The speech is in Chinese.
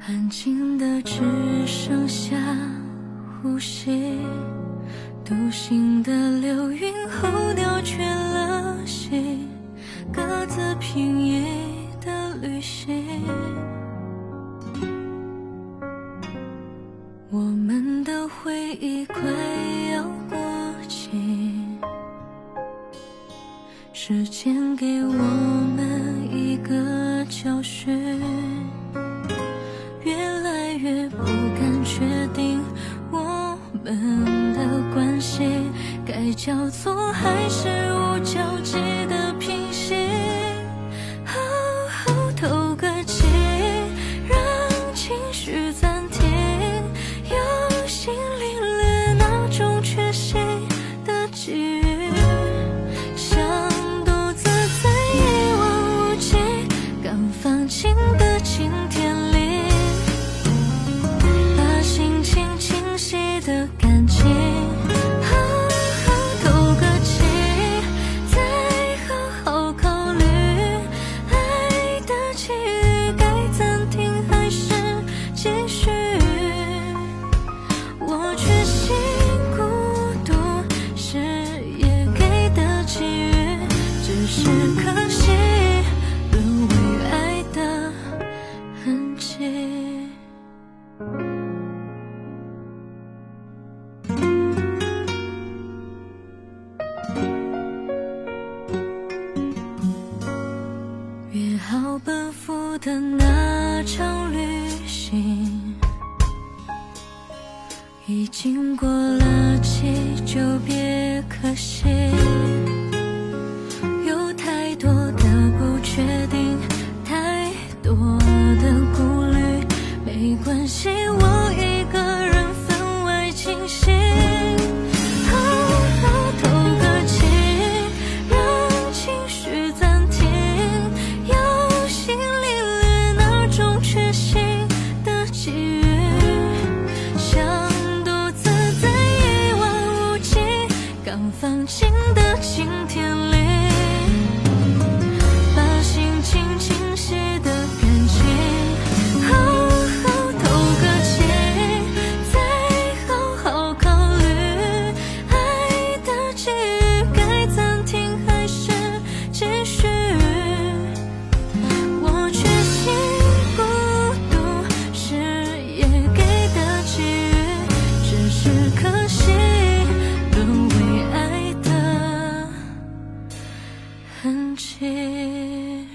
安静的只剩下呼吸，独行的流云候鸟倦了息，各自平易的旅行。我们的回忆快要过期，时间给我们一个教训，越来越不敢确定我们的关系该叫做还是无交集的平行。好好透个气，让情绪暂停，有心领略那种缺席的际遇，想独自在一望无际刚放晴的晴天里，把心情清晰的感情好好透个气，再好好考虑爱的际遇该暂停还是继续。我确信孤独是也给的机遇，只是可惜沦为爱的痕迹。约好奔赴的那场旅行，已经过了期就别可惜，有太多的不确定，太多的顾虑，没关系，我一个人分外清醒。好好透个气，让情绪暂停，有心领略那种缺席的际遇，想独自在一望无际刚放晴的晴天里，把心情清晰的感情好好透个气，再好好考虑爱的际遇该暂停还是继续。我确信孤独是也给的机遇，只是可惜沦为爱的痕迹。